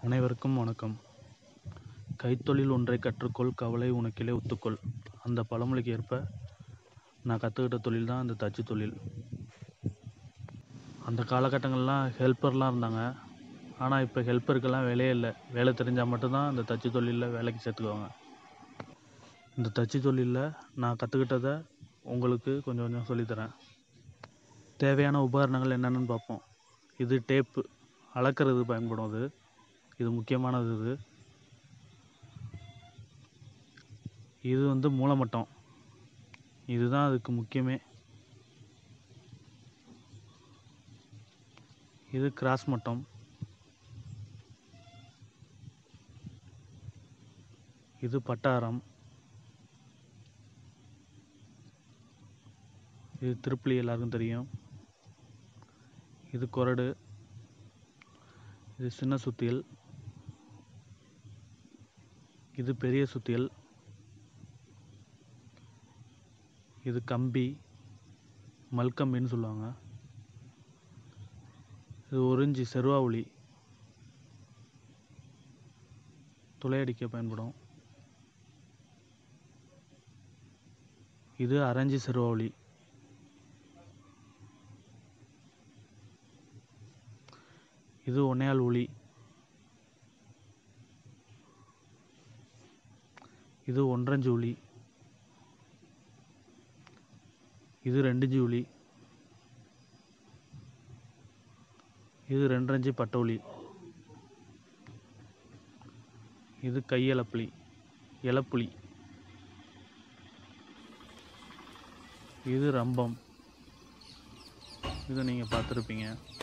அனைவருக்கும் வணக்கம். கைத்தொழில் ஒன்றை கற்றுக்கொள், கவலை உனக்கிலே ஒத்துக்கொள். அந்த பழமொழிக்கு ஏற்ப நான் கற்றுக்கிட்ட தொழில் தான் இந்த தச்சு தொழில். அந்த காலகட்டங்கள்லாம் ஹெல்ப்பர்லாம் இருந்தாங்க. ஆனால் இப்போ ஹெல்ப்பருக்கெல்லாம் வேலையே இல்லை. வேலை தெரிஞ்சால் மட்டும்தான் இந்த தச்சு தொழிலில் வேலைக்கு சேர்த்துக்குவாங்க. இந்த தச்சு தொழிலில் நான் கற்றுக்கிட்டதை உங்களுக்கு கொஞ்சம் கொஞ்சம் சொல்லித்தரேன். தேவையான உபகரணங்கள் என்னென்னு பார்ப்போம். இது டேப்பு, அளக்கிறது பயன்படும். இது முக்கியமானது. இது மூலமட்டம், இதுதான் அதுக்கு முக்கியமே. இது கிராஸ் மட்டம், இது பட்டாரம், இது திருப்புளி, எல்லாருக்கும் தெரியும். இது கொரடு, இது சின்ன சுத்தியல், இது பெரிய சுத்தியல், இது கம்பி, மல்கம்பின்னு சொல்லுவாங்க. இது ஒரிஞ்சி செருவாவுளி, துளையடிக்க பயன்படும். இது அரஞ்சி செருவாவுளி. இது ஒன்னையால் உளி. இது ஒன்றஞ்சு உளி. இது 2 உளி. இது 2 பட்டவுளி. இது இலப்புளி. இது ரம்பம். இதை நீங்கள் பார்த்துருப்பீங்க.